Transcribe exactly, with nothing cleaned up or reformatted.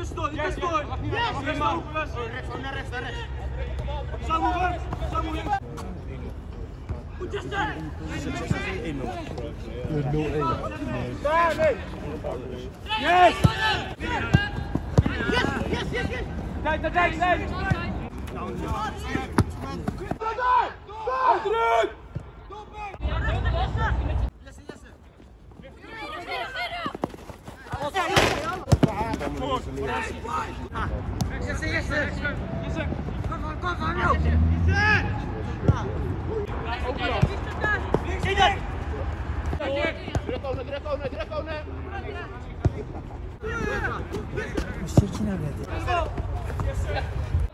tussendoor, die tussendoor. Yes! Rechts naar rechts, naar rechts. Samen rechts, samen rechts. Goed tussen! één nul één. Daar, nee! Yes! Yes, yes, yes, yes! Kijk, daar, kijk, kijk! Uitdruk! Yassir, Yassir! Kom van, kom van, joh! Yassir! Direct komen, direct komen, direct komen! Hoe zit je nou met dit?